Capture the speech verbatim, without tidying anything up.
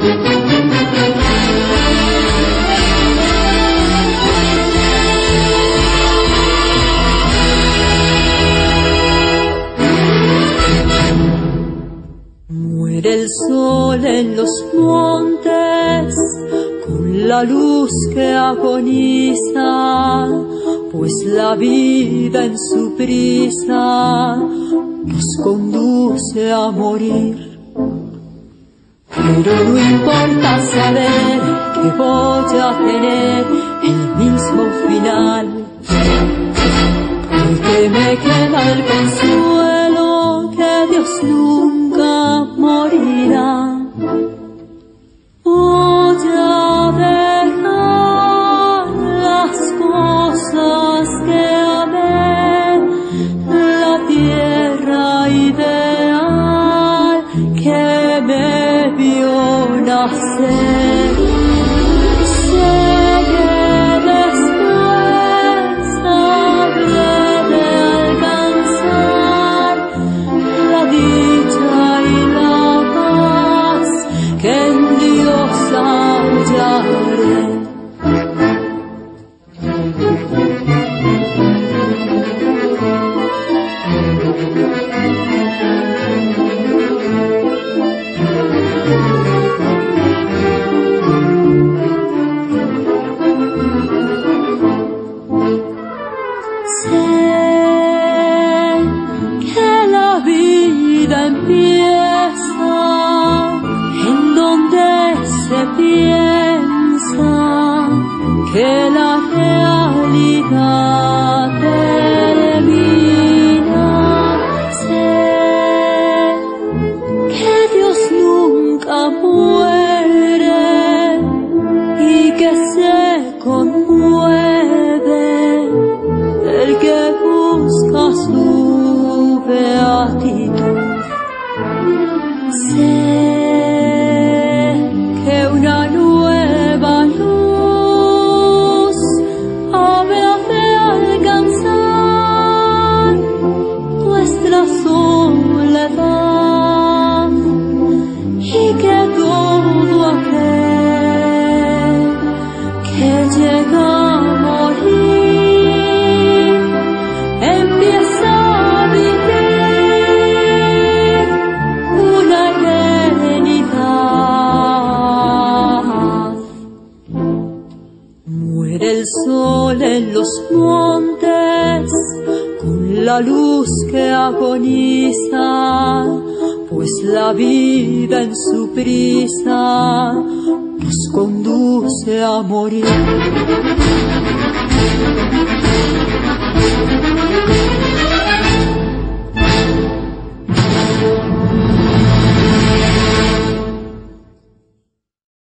Muere el sol en los montes con la luz que agoniza, pues la vida en su prisa nos conduce a morir. Pero no importa saber que voy a tener el mismo final, porque me queda el consuelo que Dios nunca morirá. Voy a dejar las cosas que amé, la tierra ideal que me vio nacer. Sé que después habré de alcanzar la dicha y la paz que en Dios hallaré. Empieza en donde se piensa que la realidad termina. Sé que Dios nunca muere y que se conmueve el que busca su beatitud. Sé que una nueva luz habrá de alcanzar nuestra soledad y que todo aquel que llega a morir empieza a vivir una eternidad. Muere el sol en los montes con la luz que agoniza, pues la vida en su prisa nos conduce a morir.